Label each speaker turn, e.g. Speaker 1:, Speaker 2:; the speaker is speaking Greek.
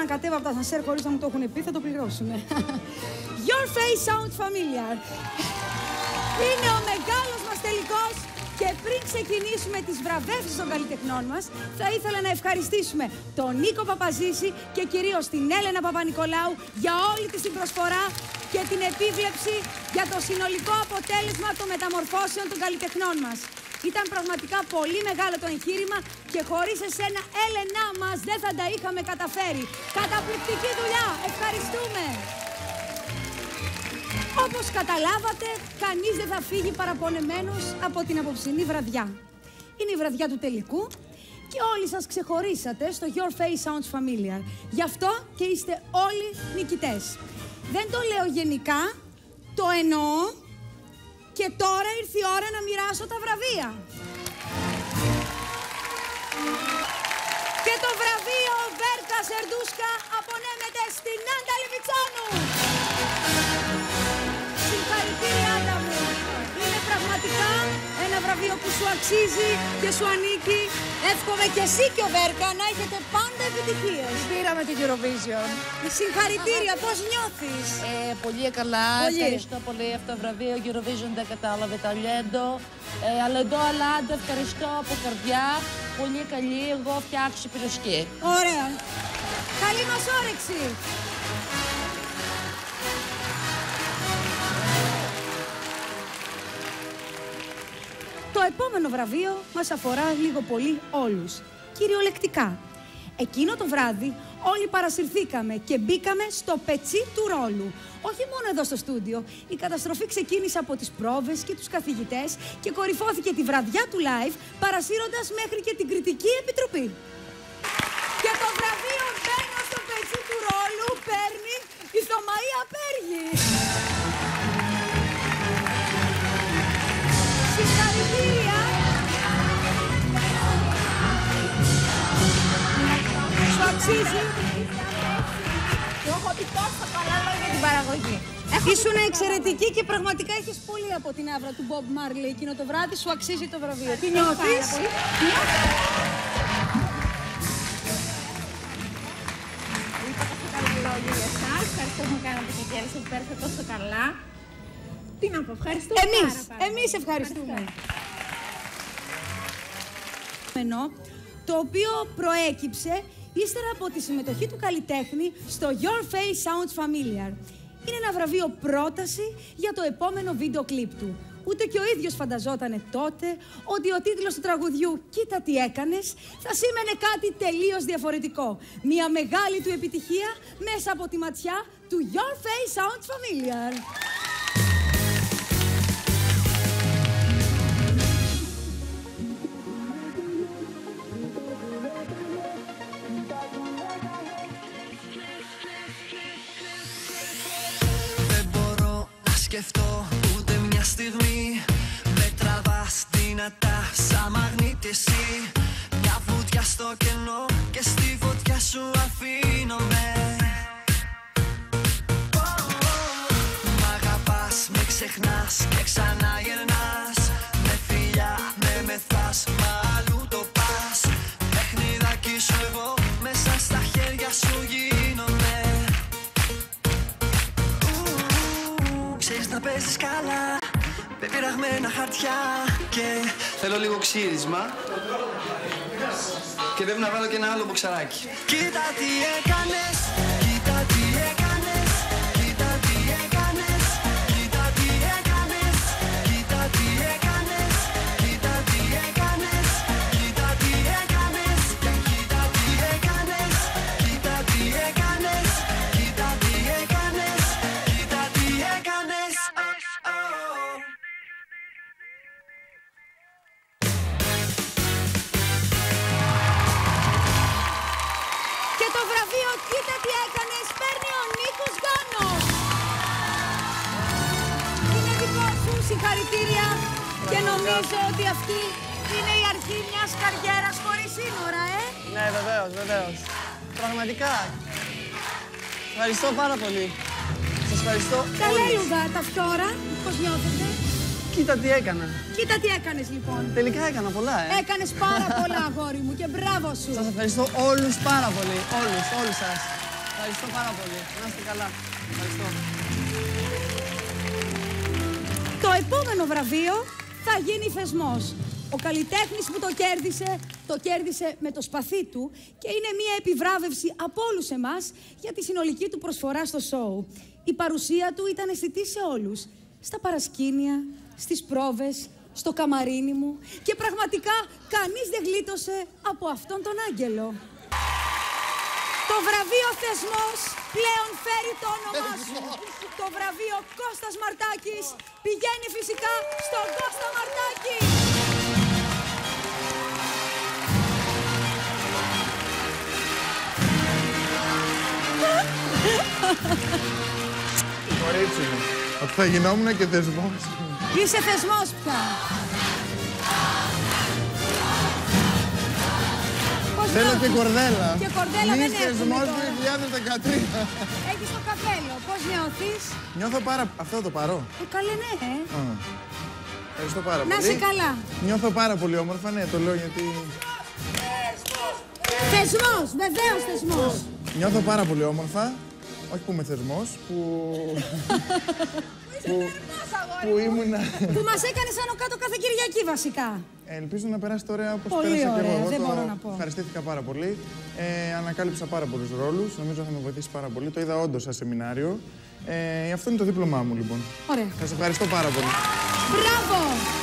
Speaker 1: να κατέβω από τα ασανσέρ χωρίς να μου το έχουν πει, θα το πληρώσουνε. Your face sounds familiar. Είναι ο μεγάλος μας τελικός. Και πριν ξεκινήσουμε τις βραβεύσεις των καλλιτεχνών μας, θα ήθελα να ευχαριστήσουμε τον Νίκο Παπαζήση και κυρίως την Έλενα Παπα-Νικολάου για όλη της την προσφορά και την επίβλεψη για το συνολικό αποτέλεσμα των μεταμορφώσεων των καλλιτεχνών μας. Ήταν πραγματικά πολύ μεγάλο το εγχείρημα και χωρίς εσένα, Έλενά μας, δεν θα τα είχαμε καταφέρει. Καταπληκτική δουλειά! Ευχαριστούμε! Όπως καταλάβατε, κανείς δεν θα φύγει παραπονεμένος από την απόψινή βραδιά. Είναι η βραδιά του τελικού και όλοι σας ξεχωρίσατε στο Your Face Sounds Familiar. Γι' αυτό και είστε όλοι νικητές. Δεν το λέω γενικά, το εννοώ και τώρα ήρθε η ώρα να μοιράσω τα βραβεία. Και το βραβείο Βέρκα Σερντούσκα απονέμεται στην Άντα Λιβιτσόνου. Συγχαρητήρια, Άντα μου. Είναι πραγματικά ένα βραβείο που σου αξίζει και σου ανήκει. Εύχομαι και εσύ και ο Βέρκα να έχετε πάντα επιτυχίες.
Speaker 2: Πήραμε την Eurovision.
Speaker 1: Συγχαρητήρια, πώς νιώθεις?
Speaker 2: Πολύ καλά.
Speaker 1: Πολύ.
Speaker 2: Ευχαριστώ πολύ αυτό το βραβείο. Eurovision δεν κατάλαβε ταλέντο. Αλεντό Αλάντα, ευχαριστώ από καρδιά. Πολύ καλή. Εγώ φτιάξω πυροσχή.
Speaker 1: Ωραία. Καλή μας όρεξη. Το επόμενο βραβείο μας αφορά λίγο πολύ όλους, κυριολεκτικά. Εκείνο το βράδυ όλοι παρασυρθήκαμε και μπήκαμε στο πετσί του ρόλου. Όχι μόνο εδώ στο στούντιο, η καταστροφή ξεκίνησε από τις πρόβες και τους καθηγητές και κορυφώθηκε τη βραδιά του live, παρασύροντας μέχρι και την κριτική επιτροπή. Και το βραβείο «Μπαίνω στο πετσί του ρόλου» παίρνει η Θωμαΐα Πέργη. Συγχαρητήρια! Σου αξίζει.
Speaker 2: Εγώ έχω πει τόσο καλά λόγια για την παραγωγή.
Speaker 1: Ήσουν εξαιρετική και πραγματικά έχεις πολύ από την άβρα του Bob Marley εκείνο το βράδυ. Σου αξίζει το βραβείο. Τι νιώθεις?
Speaker 3: Είπα τόσο καλά λόγια για εσάς. Ευχαριστώ που μου κάνατε και γέλασα που πέρασα τόσο καλά. Τι να πω, ευχαριστώ
Speaker 1: Εμείς ευχαριστούμε. Το οποίο προέκυψε ύστερα από τη συμμετοχή του καλλιτέχνη στο Your Face Sounds Familiar. Είναι ένα βραβείο πρόταση για το επόμενο βίντεο κλιπ του. Ούτε και ο ίδιος φανταζότανε τότε ότι ο τίτλος του τραγουδιού «Κοίτα τι έκανες» θα σήμαινε κάτι τελείως διαφορετικό. Μια μεγάλη του επιτυχία μέσα από τη ματιά του Your Face Sounds Familiar.
Speaker 4: Σκεφτώ ούτε μια στιγμή. Με τραβάς δυνατά σαν μαγνήτη εσύ. Μια βουτιά στο κενό και στη φωτιά σου αφήνομαι. Μ' αγαπάς, με ξεχνάς και ξανά γερνάς. Με φιλιά, με μεθάς, μα αλλού το πας. Παιχνιδάκι σου εγώ, μέσα στα χέρια σου γίνομαι. Ξέρεις να παίζεις καλά, με πειραγμένα χαρτιά. Και θέλω λίγο ξύρισμα. Και πρέπει να βάλω και ένα άλλο μποξαράκι. Κοίτα τι έκανες, κοίτα τι έκανες. Κοίτα τι έκανες, κοίτα τι έκανες. Κοίτα τι έκανες, κοίτα τι έκανες. Κοίτα τι έκανες, κοίτα τι έκανες. Κοίτα τι έκανες, κοίτα τι έκανες. Κοίτα τι έκανες.
Speaker 1: Και το βραβείο «Κοίτα τι έκανες» παίρνει ο Νίκος Γκάνος. Είναι δικό σου, συγχαρητήρια. Και νομίζω ότι αυτή είναι η αρχή μιας καριέρας χωρίς σύνορα,
Speaker 5: Ναι, βεβαίως, βεβαίως. Πραγματικά. Ευχαριστώ πάρα πολύ. Σας ευχαριστώ
Speaker 1: Καλά,
Speaker 5: όλους.
Speaker 1: Λουδά, τα φθόρα, πώς νιώθετε?
Speaker 5: Κοίτα τι έκανα.
Speaker 1: Κοίτα τι έκανες λοιπόν.
Speaker 5: Τελικά έκανα πολλά,
Speaker 1: Έκανες πάρα πολλά, αγόρι μου, και μπράβο σου.
Speaker 5: Σας ευχαριστώ όλους πάρα πολύ. Όλους σας. Ευχαριστώ πάρα πολύ. Να είστε καλά. Ευχαριστώ.
Speaker 1: Το επόμενο βραβείο θα γίνει θεσμός. Ο καλλιτέχνης που το κέρδισε με το σπαθί του και είναι μια επιβράβευση από όλους εμάς για τη συνολική του προσφορά στο σόου. Η παρουσία του ήταν αισθητή σε όλους. Στα παρασκήνια, στις πρόβες, στο καμαρίνι μου και πραγματικά κανείς δεν γλίτωσε από αυτόν τον άγγελο. Το βραβείο Θεσμός πλέον φέρει το όνομά σου. Το βραβείο Κώστας Μαρτάκης πηγαίνει φυσικά στον Κώστα Μαρτάκη.
Speaker 6: Κορίτσι μου, ότι θα γινόμουν και θεσμός.
Speaker 1: Είσαι θεσμός πια.
Speaker 6: Θέλω και κορδέλα.
Speaker 1: Και κορδέλα δεν έχουμε
Speaker 6: θεσμός
Speaker 1: τώρα.
Speaker 6: 2013.
Speaker 1: Έχεις το καπέλο. Πώς νιώθεις?
Speaker 6: Νιώθω Αυτό θα το πάρω.
Speaker 1: Καλέ ναι,
Speaker 6: Ευχαριστώ πάρα πολύ.
Speaker 1: Να είσαι καλά.
Speaker 6: Νιώθω πάρα πολύ όμορφα, ναι, το λέω γιατί...
Speaker 1: Θεσμός, βεβαίως θεσμός.
Speaker 6: Νιώθω πάρα πολύ όμορφα. Όχι που είμαι θεσμός, που ήμουνα...
Speaker 1: Που μας έκανες άνω κάτω κάθε Κυριακή βασικά.
Speaker 6: Ελπίζω να περάσετε ωραία όπως
Speaker 1: Πολύ
Speaker 6: πέρασα και
Speaker 1: ωραία,
Speaker 6: εγώ.
Speaker 1: δεν μπορώ να πω.
Speaker 6: Ευχαριστήθηκα πάρα πολύ. Ανακάλυψα πάρα πολλούς ρόλους. Νομίζω θα με βοηθήσει πάρα πολύ. Το είδα όντως σαν σεμινάριο. Αυτό είναι το δίπλωμά μου, λοιπόν.
Speaker 1: Ωραία.
Speaker 6: Σας ευχαριστώ πάρα πολύ.
Speaker 1: Μπράβο!